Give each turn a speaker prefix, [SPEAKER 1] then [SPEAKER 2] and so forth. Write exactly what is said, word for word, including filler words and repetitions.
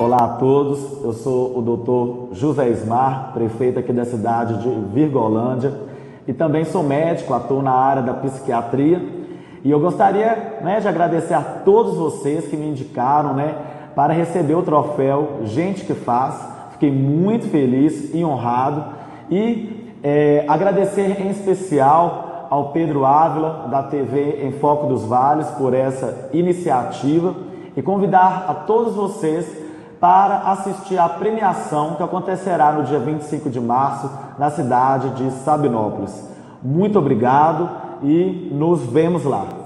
[SPEAKER 1] Olá a todos, eu sou o doutor José Ismar, prefeito aqui da cidade de Virgolândia e também sou médico, atuo na área da psiquiatria e eu gostaria né, de agradecer a todos vocês que me indicaram né, para receber o troféu Gente que Faz. Fiquei muito feliz e honrado e é, agradecer em especial ao Pedro Ávila da T V Em Foco dos Vales por essa iniciativa e convidar a todos vocês para assistir à premiação que acontecerá no dia vinte e cinco de março na cidade de Sabinópolis. Muito obrigado e nos vemos lá.